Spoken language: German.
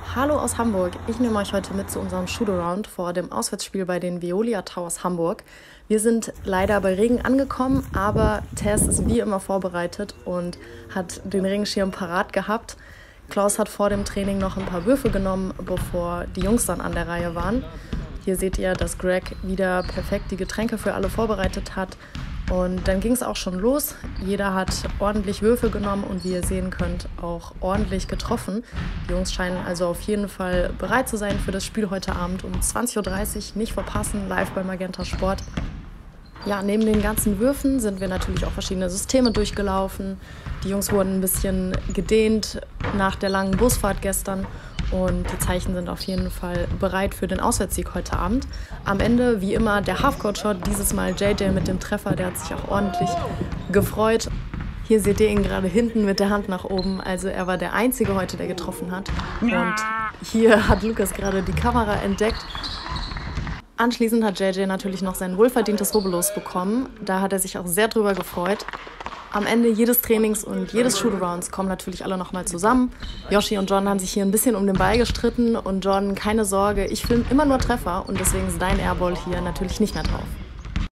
Hallo aus Hamburg. Ich nehme euch heute mit zu unserem Shootaround vor dem Auswärtsspiel bei den Veolia Towers Hamburg. Wir sind leider bei Regen angekommen, aber Tess ist wie immer vorbereitet und hat den Regenschirm parat gehabt. Klaus hat vor dem Training noch ein paar Würfe genommen, bevor die Jungs dann an der Reihe waren. Hier seht ihr, dass Greg wieder perfekt die Getränke für alle vorbereitet hat. Und dann ging es auch schon los. Jeder hat ordentlich Würfe genommen und wie ihr sehen könnt, auch ordentlich getroffen. Die Jungs scheinen also auf jeden Fall bereit zu sein für das Spiel heute Abend um 20:30 Uhr. Nicht verpassen, live bei Magenta Sport. Ja, neben den ganzen Würfen sind wir natürlich auch verschiedene Systeme durchgelaufen. Die Jungs wurden ein bisschen gedehnt nach der langen Busfahrt gestern. Und die Zeichen sind auf jeden Fall bereit für den Auswärtssieg heute Abend. Am Ende, wie immer, der Halfcourt-Shot, dieses Mal JJ mit dem Treffer, der hat sich auch ordentlich gefreut. Hier seht ihr ihn gerade hinten mit der Hand nach oben, also er war der Einzige heute, der getroffen hat. Und hier hat Lukas gerade die Kamera entdeckt. Anschließend hat JJ natürlich noch sein wohlverdientes Rubbellos bekommen, da hat er sich auch sehr drüber gefreut. Am Ende jedes Trainings und jedes Shootarounds kommen natürlich alle nochmal zusammen. Yoshi und John haben sich hier ein bisschen um den Ball gestritten und John, keine Sorge, ich filme immer nur Treffer und deswegen ist dein Airball hier natürlich nicht mehr drauf.